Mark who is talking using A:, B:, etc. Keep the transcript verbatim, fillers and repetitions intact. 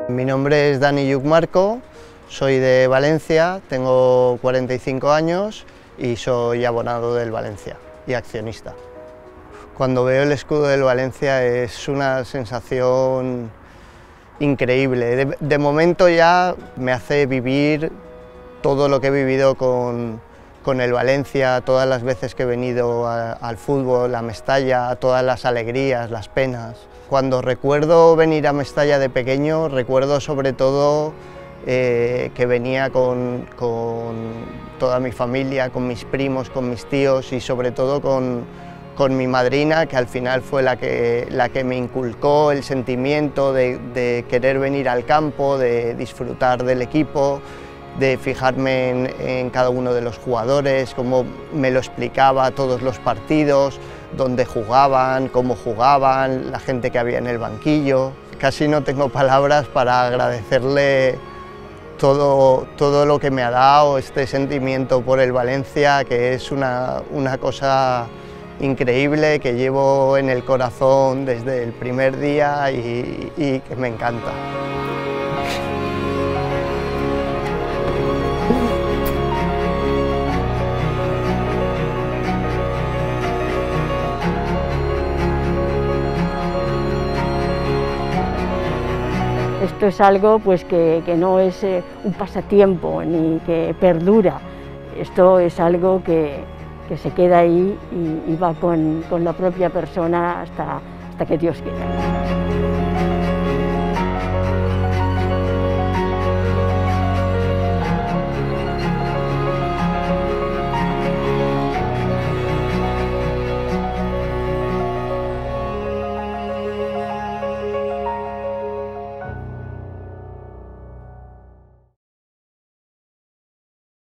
A: Mi nombre es Dani Lluc Marco, soy de Valencia, tengo cuarenta y cinco años y soy abonado del Valencia y accionista. Cuando veo el escudo del Valencia es una sensación increíble. De, de momento ya me hace vivir todo lo que he vivido con, con el Valencia, todas las veces que he venido a, al fútbol, a Mestalla, todas las alegrías, las penas. Cuando recuerdo venir a Mestalla de pequeño, recuerdo sobre todo eh, que venía con, con toda mi familia, con mis primos, con mis tíos y sobre todo con, con mi madrina, que al final fue la que, la que me inculcó el sentimiento de, de querer venir al campo, de disfrutar del equipo, de fijarme en, en cada uno de los jugadores, cómo me lo explicaba todos los partidos, dónde jugaban, cómo jugaban, la gente que había en el banquillo. Casi no tengo palabras para agradecerle todo, todo lo que me ha dado, este sentimiento por el Valencia, que es una, una cosa increíble que llevo en el corazón desde el primer día y, y que me encanta.
B: Esto es algo pues, que, que no es eh, un pasatiempo ni que perdura, esto es algo que, que se queda ahí y, y va con, con la propia persona hasta, hasta que Dios quiera.